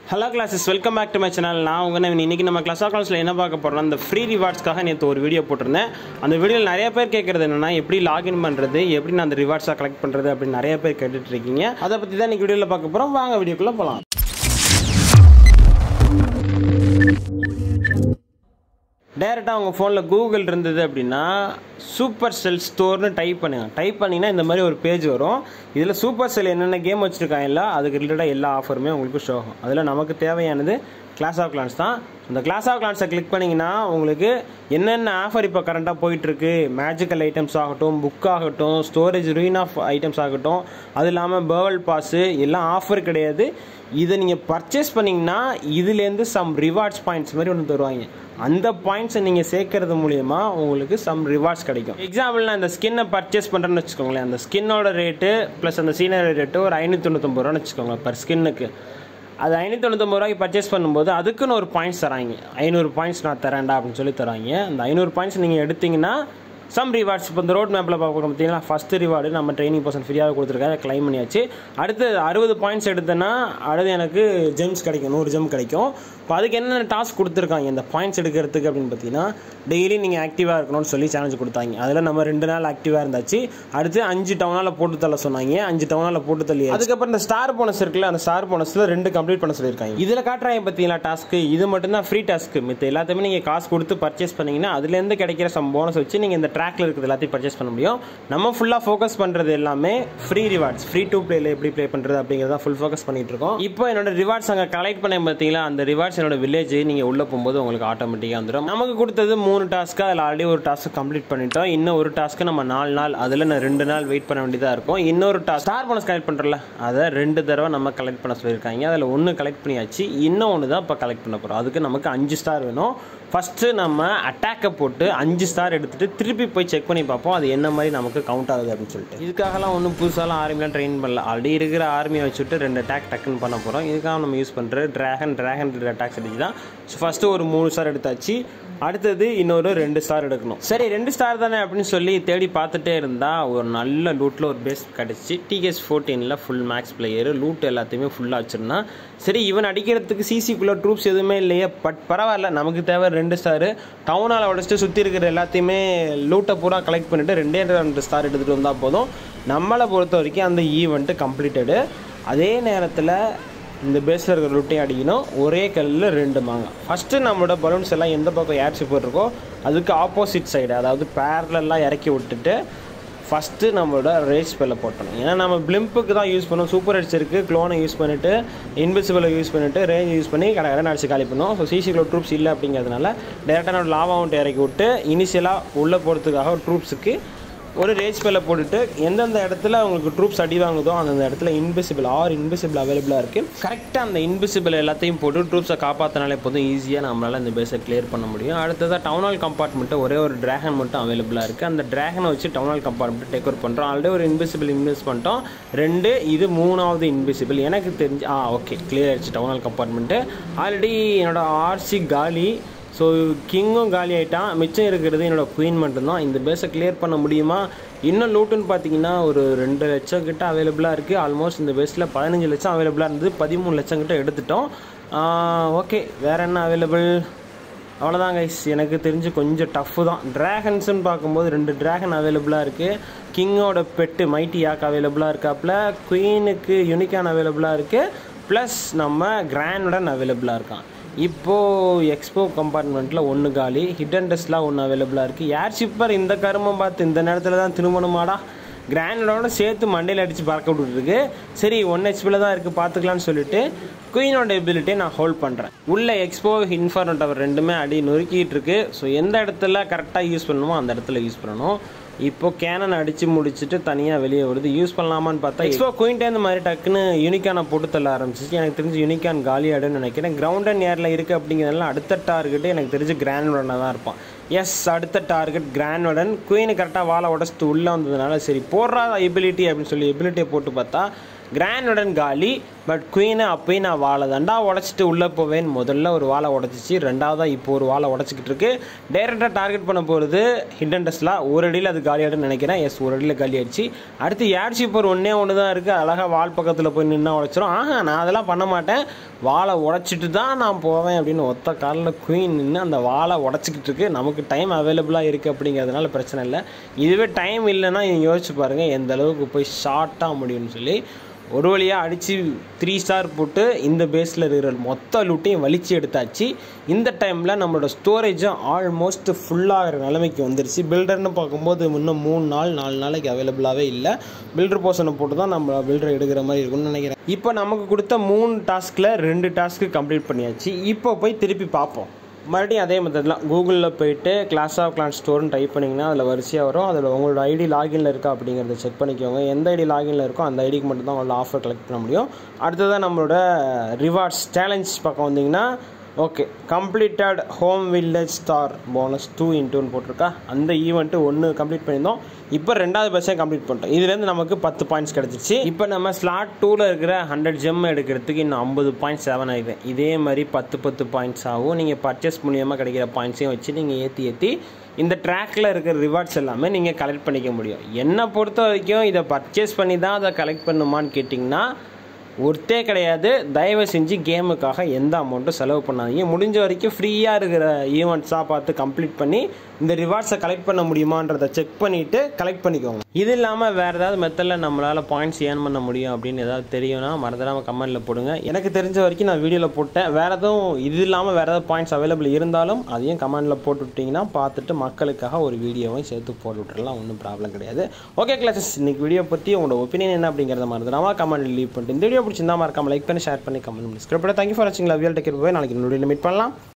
Hello classes, welcome back to my channel. நான் உங்க நவீன். இன்னைக்கு நம்ம கிளாஸ் ஆஃப்ல என்ன பார்க்க போறோம்னா அந்த ஃப்ரீ ரிவார்ட்ஸ்க்காக நேத்து ஒரு வீடியோ போட்டுருந்தேன். அந்த வீடியோல நிறைய பேர் கேக்குறது என்னன்னா எப்படி லாகின் பண்றது, எப்படி நான் அந்த ரிவார்ட்ஸா கலெக்ட் பண்றது அப்படி நிறைய பேர் கேட்டுட்டு இருக்கீங்க. அத பத்தி தான் இன்னைக்கு வீடியோல பார்க்க போறோம். வாங்க வீடியோக்குள்ள போலாம். டைரக்டா உங்க போன்ல கூகுள் இருந்தது அப்படினா சூப்பர் செல் ஸ்டோர்னு டைப் பண்ணுங்க. டைப் பண்ணீங்கன்னா இந்த மாதிரி ஒரு பேஜ் வரும். இதுல சூப்பர் செல் என்னென்ன கேம் வச்சிருக்காங்கல்ல அதுக்கு ரிலேட்டடா எல்லா ஆஃபருமே உங்களுக்கு ஷோ ஆகும். அதுல நமக்கு தேவையானது கிளாஸ் ஆஃப் கிளான்ஸ் தான். அந்த கிளாஸ் ஆஃப் கிளான்ஸை கிளிக் பண்ணிங்கன்னா உங்களுக்கு என்னென்ன ஆஃபர் இப்போ கரண்ட்டாக போயிட்டுருக்கு, மேஜிக்கல் ஐட்டம்ஸ் ஆகட்டும், புக் ஆகட்டும், ஸ்டோரேஜ் ரூயின் ஆஃப் ஐட்டம்ஸ் ஆகட்டும், அது இல்லாமல் பேர்வல் பாஸு எல்லாம் ஆஃபர் கிடையாது. இதை நீங்கள் பர்ச்சேஸ் பண்ணிங்கன்னா இதுலேருந்து சம் ரிவார்ட்ஸ் பாயிண்ட்ஸ் மாதிரி ஒன்று தருவாங்க. அந்த பாயிண்ட்ஸை நீங்கள் சேர்க்கறது மூலயமா உங்களுக்கு சம் ரிவார்ட்ஸ் கிடைக்கும். எக்ஸாம்பிள் நான் இந்த ஸ்கின்னை பர்ச்சேஸ் பண்ணுறேன்னு வச்சுக்கோங்களேன். அந்த ஸ்கின்னோட ரேட்டு ப்ளஸ் அந்த சீனரி ரேட்டு ஒரு 599 ரூபான்னு வச்சுக்கோங்க பர் ஸ்கின்னுக்கு. அது 599 ரூபாய்க்கு பர்ச்சேஸ் பண்ணும்போது அதுக்குன்னு ஒரு பாயிண்ட்ஸ் தராங்க. 500 பாயிண்ட்ஸ் நான் தரேன்டா அப்படின்னு சொல்லி தராங்க. அந்த 500 பாயிண்ட்ஸ் நீங்கள் எடுத்தீங்கன்னா சம் ரிவார்ட்ஸ். இப்போ இந்த ரோட் மேப்பில் பார்க்க பார்த்தீங்கன்னா ஃபஸ்ட்டு ரிவார்டு நம்ம ட்ரைனிங் பர்சன் ஃப்ரீயாக கொடுத்துருக்காரு, கிளைம் பண்ணியாச்சு. அடுத்து 60 பாயிண்ட்ஸ் எடுத்தேன்னா அடுத்து எனக்கு ஜெம்ஸ் கிடைக்கும், 100 ஜெம் கிடைக்கும். இப்போ அதுக்கு என்னென்ன டாஸ்க் கொடுத்துருக்காங்க இந்த பாயிண்ட்ஸ் எடுக்கிறதுக்கு அப்படின்னு பார்த்தீங்கன்னா டெய்லி நீங்கள் ஆக்டிவாக இருக்கணும்னு சொல்லி சேலஞ்ச் கொடுத்தாங்க. அதில் நம்ம 2 நாள் ஆக்டிவாக இருந்தாச்சு. அடுத்து 5 டவுனால் போட்டு தள்ள சொன்னாங்க. 5 டவுனால் போட்டு தள்ளி அதுக்கப்புறம் இந்த ஸ்டார் போனஸ் இருக்குல்ல, அந்த ஸ்டார் போனஸில் 2 கம்ப்ளீட் பண்ண சொல்லியிருக்காங்க. இதில் காட்டுறாங்க பார்த்தீங்களா டாஸ்க்கு, இது மட்டும்தான் ஃப்ரீ டாஸ்க்கு. மித்த எல்லாத்தையுமே நீங்கள் காசு கொடுத்து பர்ச்சேஸ் பண்ணிங்கன்னா அதுலேருந்து கிடைக்கிற சம் போனஸ் வச்சு நீங்கள் இந்த ட்ராக்ல இருக்கிறது எல்லாத்தையும் பர்ச்சேஸ் பண்ண முடியும். நம்ம ஃபுல்லாக ஃபோக்கஸ் பண்ணுறது எல்லாமே ஃப்ரீ ரிவார்ட்ஸ், ஃப்ரீ டு பிளேல எப்படி ப்ளே பண்ணுறது அப்படிங்கிறத ஃபுல் ஃபோக்கஸ் பண்ணிட்டு இருக்கோம். இப்போ என்னோட ரிவார்ட்ஸ் அங்கே கலெக்ட் பண்ண பார்த்தீங்களா, அந்த ரிவார்ட்ஸ் என்னோட வில்லேஜ் நீங்கள் உள்ளே போகும்போது உங்களுக்கு ஆட்டோமேட்டிக்காக வந்துடும். நமக்கு கொடுத்தது 3 டாஸ்க்கு, அதில் ஆல்ரெடி ஒரு டாஸ்க் கம்ப்ளீட் பண்ணிட்டோம். இன்னும் ஒரு டாஸ்க்கு நம்ம 4 நாள், அதில் நான் 2 நாள் வெயிட் பண்ண வேண்டியதாக இருக்கும். இன்னொரு டாஸ்க் ஸ்டார் போனஸ் கலெக்ட் பண்ணுறல, அதை 2 தடவை நம்ம கலெக்ட் பண்ண சொல்லியிருக்காங்க. அதில் 1 கலெக்ட் பண்ணியாச்சு, இன்னும் 1 தான் இப்போ கலெக்ட் பண்ண போகிறோம். அதுக்கு நமக்கு 5 ஸ்டார் வேணும். ஃபஸ்ட்டு நம்ம அட்டாக்கை போட்டு 5 ஸ்டார் எடுத்துகிட்டு திருப்பி போய் செக் பண்ணி பார்ப்போம் அது என்ன மாதிரி நமக்கு கவுண்ட் ஆகுது அப்படின்னு சொல்லிட்டு. இதுக்காகலாம் ஒன்றும் புதுசாலாம் ஆர்மிலாம் ட்ரெயின் பண்ணல. ஆல்ரெடி இருக்கிற ஆர்மியை வச்சுட்டு 2 அட்டாக் டக்குன்னு பண்ண போகிறோம். இதுக்காக நம்ம யூஸ் பண்ணுற ட்ராகன் அட்டாக் ஸ்ட்ராட்டஜி தான். ஸோ ஃபஸ்ட்டு ஒரு 3 ஸ்டார் எடுத்தாச்சு. அடுத்தது இன்னொரு 2 ஸ்டார் எடுக்கணும். சரி 2 ஸ்டார் தானே அப்படின்னு சொல்லி தேடி பார்த்துட்டே இருந்தால் ஒரு நல்ல லூட்டில் ஒரு பேஸ் கிடச்சி. TS14 full maths player, loot எல்லாத்தையுமே ஃபுல்லாக வச்சுருந்தா. சரி இவன் அடிக்கிறதுக்கு சிசிக்குள்ளே ட்ரூப்ஸ் எதுவுமே இல்லையே, பட் பரவாயில்ல நமக்கு தேவை 2 ஸ்டாரு. டவுனால் உடச்சிட்டு சுற்றி இருக்கிற எல்லாத்தையுமே லூட்டை பூரா கலெக்ட் பண்ணிவிட்டு 2 ஸ்டார் எடுத்துகிட்டு வந்தால் போதும். நம்மளை பொறுத்த வரைக்கும் அந்த ஈவெண்ட்டு கம்ப்ளீட்டடு. அதே நேரத்தில் இந்த பேஸில் இருக்கிற லூட்டையும் அடிக்கணும். ஒரே கல்லில் 2 மாங்க. ஃபஸ்ட்டு நம்மளோட பலூன்ஸ் எல்லாம் எந்த பக்கம் ஏர்ஷிப் இருக்கோ அதுக்கு ஆப்போசிட் சைடு, அதாவது பேரலெல்லாம் இறக்கி விட்டுட்டு ஃபஸ்ட்டு நம்மளோட ரேஸ் ஸ்பெல்லை போட்டணும். ஏன்னா நம்ம பிளிம்புக்கு தான் யூஸ் பண்ணோம். சூப்பர் ஹெட்ஸ் இருக்குது, க்ளோனை யூஸ் பண்ணிவிட்டு இன்விசிபிளை யூஸ் பண்ணிவிட்டு ரேஞ்ச் யூஸ் பண்ணி கடை அடிச்சு காலி பண்ணுவோம். ஸோ சிசிக்குள்ள ட்ரூப்ஸ் இல்லை அப்படிங்கிறதுனால டேரெக்டாக நம்ம லாவா அவுண்ட் இறக்கி விட்டு இனிஷியலாக உள்ளே போகிறதுக்காக ட்ரூப்ஸுக்கு ஒரு ரேஜ் ஸ்பெல்லை போட்டுட்டு எந்தெந்த இடத்துல உங்களுக்கு ட்ரூப்ஸ் அடி வாங்குதோ அந்தந்த இடத்துல இன்விசிபிள் அவைலபிளாக இருக்குது. கரெக்டாக அந்த இன்விசிபிள் எல்லாத்தையும் போட்டு ட்ரூப்ஸை காப்பாற்றினாலே போதும், ஈஸியாக நம்மளால் இந்த பேஸை கிளியர் பண்ண முடியும். அடுத்ததாக டவுனால் கம்பார்ட்மெண்ட்டு ஒரே ஒரு ட்ராகன் மட்டும் அவைலபிளாக இருக்குது. அந்த ட்ராகனை வச்சு டவுனால் கம்பார்ட்மெண்ட் டேக் ஓவர் பண்ணுறோம். ஆல்ரெடி ஒரு இன்விசிபிள் இன்வெஸ்ட் பண்ணிட்டோம் 2, இது 3வது இன்விசிபிள் எனக்கு தெரிஞ்சு. ஓகே கிளியர் ஆகிடுச்சு டவுனால் கம்பார்ட்மெண்ட்டு. ஆல்ரெடி என்னோடய ஆர்சி காலி. ஸோ கிங்கும் காலி ஆகிட்டான். மிச்சம் இருக்கிறது என்னோடய குயின் மட்டும்தான். இந்த பேஸை கிளியர் பண்ண முடியுமா? இன்னும் லூட்டுன்னு பார்த்தீங்கன்னா ஒரு 2 லட்சம் கிட்ட அவைலபிளாக இருக்குது. ஆல்மோஸ்ட் இந்த பேஸில் 15 லட்சம் அவைலபிளாக இருந்தது, 13 லட்சம் கிட்ட எடுத்துட்டோம். ஓகே வேறு என்ன அவைலபிள்? அவ்வளோதான் கைஸ். எனக்கு தெரிஞ்சு கொஞ்சம் டஃப்பு தான். ட்ராகன்ஸுன்னு பார்க்கும்போது 2 ட்ராகன் அவைலபிளாக இருக்குது. கிங்கோட பெட்டு மைட்டி யாக் அவைலபிளாக இருக்காப்புல, குயினுக்கு யூனிகான் அவைலபிளாக இருக்குது, ப்ளஸ் நம்ம கிராண்டுடன் அவைலபிளாக இருக்கான். இப்போது எக்ஸ்போ கம்பார்ட்மெண்ட்டில் 1 காலி, ஹிடன் டெஸ்ட்லாம் 1 அவைலபிளாக இருக்குது. ஏர்ஷிப்பர் இந்த கருமம் பார்த்து இந்த நேரத்தில் தான் திரும்பணுமாடா, கிராண்டோட சேர்த்து மண்டையில் அடித்து பறக்க விட்டுருக்கு. சரி 1 ஹெச்பியில் தான் இருக்குது பார்த்துக்கலான்னு சொல்லிட்டு குயினோட எபிலிட்டியை நான் ஹோல்ட் பண்ணுறேன். உள்ள எக்ஸ்போ இன்ஃபர்னோ டவர் 2மே அடி நொறுக்கிட்டு இருக்கு. ஸோ எந்த இடத்துல கரெக்டாக யூஸ் பண்ணணுமோ அந்த இடத்துல யூஸ் பண்ணணும். இப்போ கேனன் அடித்து முடிச்சுட்டு தனியாக வெளியே வருது. யூஸ் பண்ணலாமான்னு பார்த்தா எக்ஸ்போ குயின்ட்டே இந்த மாதிரி டக்குன்னு யூனிகானை போட்டு தள்ள ஆரம்பிச்சிச்சு. எனக்கு தெரிஞ்சு யூனிகான் காலி ஆடுன்னு நினைக்கிறேன். கிரவுண்ட் அண்ட் ஏரில் இருக்குது அப்படிங்கிறதுனால அடுத்த டார்கெட்டு எனக்கு தெரிஞ்சு கிராண்ட்வடனாக தான் இருப்பான். எஸ் அடுத்த டார்கெட் கிராண்ட்வடன். குயினு கரெக்டாக வாழை உடச்சிட்டு உள்ளே வந்ததுனால சரி போடுறா எபிலிட்டி அப்படின்னு சொல்லி எபிலிட்டியை போட்டு பார்த்தா கிராண்டுடன் காலி. பட் குயினை அப்பயும் நான் வாழை தாண்டா உடச்சிட்டு உள்ளே போவேன். முதல்ல ஒரு வாழை உடச்சிச்சு, ரெண்டாவதாக இப்போ ஒரு வாழை உடச்சிக்கிட்டு இருக்கு. டேரெக்டாக டார்கெட் பண்ண போகிறது ஹிடன் டெஸ்லா. ஒரு அடியில் அது காலியாடுன்னு நினைக்கிறேன். எஸ், ஒரு அடியில் காலி ஆயிடுச்சு. அடுத்து ஏர்ஷிப்பர் ஒன்று தான் இருக்குது. அழகாக வால் பக்கத்தில் போய் நின்னா உடச்சிரும். நான் அதெல்லாம் பண்ண மாட்டேன், வாழை உடச்சிட்டு தான் நான் போவேன் அப்படின்னு ஒத்த காலில் குயின் நின்று அந்த வாழை உடச்சிக்கிட்டு இருக்கு. நமக்கு டைம் அவைலபிளாக இருக்குது அப்படிங்கிறதுனால பிரச்சனை இல்லை. இதுவே டைம் இல்லைன்னா நீங்கள் யோசிச்சு பாருங்கள் எந்த அளவுக்கு போய் ஷார்ட்டாக முடியும்னு சொல்லி. ஒரு வழியாக அடித்து 3 ஸ்டார் போட்டு இந்த பேஸில் இருக்கிற மொத்த லூட்டையும் வலிச்சு எடுத்தாச்சு. இந்த டைமில் நம்மளோட ஸ்டோரேஜும் ஆல்மோஸ்ட் ஃபுல்லாகிற நிலைமைக்கு வந்துருச்சு. பில்டர்னு பார்க்கும்போது இன்னும் 4 நாளைக்கு அவைலபிளாகவே இல்லை. பில்டர் போர்ஷனை போட்டு தான் நம்ம பில்டர் எடுக்கிற மாதிரி இருக்கும்னு நினைக்கிறேன். இப்போ நமக்கு கொடுத்த 3 டாஸ்கில் 2 டாஸ்க்கு கம்ப்ளீட் பண்ணியாச்சு. இப்போ போய் திருப்பி பார்ப்போம். மறுபடியும் அதே மெத்தட்லாம் கூகுளில் போய்ட்டு கிளாஸ் ஆஃப் கிளான்ஸ் ஸ்டோர்னு டைப் பண்ணிங்கன்னா அதில் வரிசையாக வரும். அதில் உங்களோட ஐடி லாகின்ல இருக்கா அப்படிங்கிறத செக் பண்ணிக்கோங்க. எந்த ஐடி லாகின்ல இருக்கோ அந்த ஐடிக்கு மட்டும் தான் உங்களோட ஆஃபர் கலெக்ட் பண்ண முடியும். அடுத்ததான் நம்மளோட ரிவார்ட்ஸ் சேலஞ்ச் பக்கம் வந்தீங்கன்னா okay, completed home village star bonus 2x2 போட்டிருக்கா. அந்த ஈவெண்ட்டு 1 கம்ப்ளீட் பண்ணியிருந்தோம். இப்போ 2வது பஸ்ஸே கம்ப்ளீட் பண்ணிட்டோம். இதுலேருந்து நமக்கு 10 பாயிண்ட்ஸ் கிடச்சிச்சு. இப்போ நம்ம ஸ்லாட் 2ல் இருக்கிற 100 ஜெம் எடுக்கிறதுக்கு இன்னும் 50 பாயிண்ட்ஸ் 7 ஆகிடுவேன். இதே மாதிரி 10 பாயிண்ட்ஸ் ஆகும். நீங்கள் பர்ச்சேஸ் மூலியமாக கிடைக்கிற பாயிண்ட்ஸையும் வச்சு நீங்கள் ஏற்றி இந்த ட்ராக்கில் இருக்கிற ரிவார்ட்ஸ் எல்லாமே நீங்கள் கலெக்ட் பண்ணிக்க முடியும். என்னை பொறுத்த வரைக்கும் இதை பர்ச்சேஸ் பண்ணி தான் அதை கலெக்ட் பண்ணுமான்னு கேட்டிங்கன்னா ஒருத்தே கிடையாது. தயவு செஞ்சு கேமுக்காக எந்த அமௌண்ட்டும் செலவு பண்ணாதீங்க. முடிஞ்ச வரைக்கும் ஃப்ரீயாக இருக்கிற ஈவெண்ட்ஸாக பார்த்து கம்ப்ளீட் பண்ணி இந்த ரிவார்ட்ஸை கலெக்ட் பண்ண முடியுமான்றதை செக் பண்ணிவிட்டு கலெக்ட் பண்ணிக்கோங்க. இது இல்லாமல் வேறு ஏதாவது மெத்தடில் நம்மளால் பாயிண்ட்ஸ் ஏர்ன் பண்ண முடியும் அப்படின்னு ஏதாவது தெரியும்னா மறந்துடாமல் கமெண்ட்டில் போடுங்க. எனக்கு தெரிஞ்ச வரைக்கும் நான் வீடியோவில் போட்டேன். வேறு எதுவும் இது இல்லாமல் வேறு ஏதாவது பாயிண்ட்ஸ் அவைலபிள் இருந்தாலும் அதையும் கமெண்ட்டில் போட்டு விட்டிங்கன்னா பார்த்துட்டு மக்களுக்காக ஒரு வீடியோவையும் சேர்த்து போட்டு விட்டுறலாம். ஒன்றும் ப்ராப்ளம் கிடையாது. ஓகே கிளாஸஸ், இன்றைக்கி வீடியோ பற்றி உங்களோட ஒப்பீனியன் என்ன அப்படிங்கிறத மறந்துடாமல் கமெண்ட் லீவ் பண்ணிட்டு இந்த வீடியோ பிடிச்சிருந்தா மறக்காம லைக் பண்ணி ஷேர் பண்ணி கமெண்ட் பண்ணி. தேங்க்யூ ஃபார் வாட்சிங். Love you. Take care. Bye. நாளைக்கு இன்னொரு வீடியோவில் மீட் பண்ணலாம்.